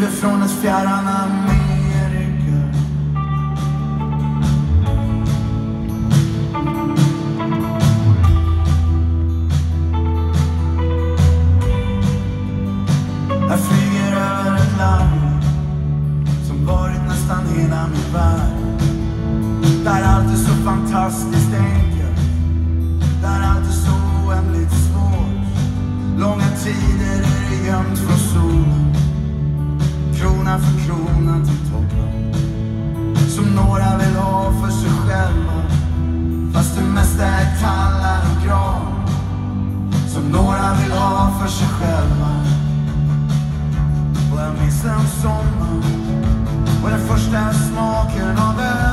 skriver från ett fjärran Amerika. Jag flyger över ett land som varit nästan hela min värld. Där allt är så fantastiskt enkelt, där allt är så oändligt svårt. Långa tider är det gömt från solen, krona för krona till toppen, som några vill ha för sig själva, fast det mesta är tallar och gran, som några vill ha för sig själva. Och jag minns en sommar och den första smaken av öl.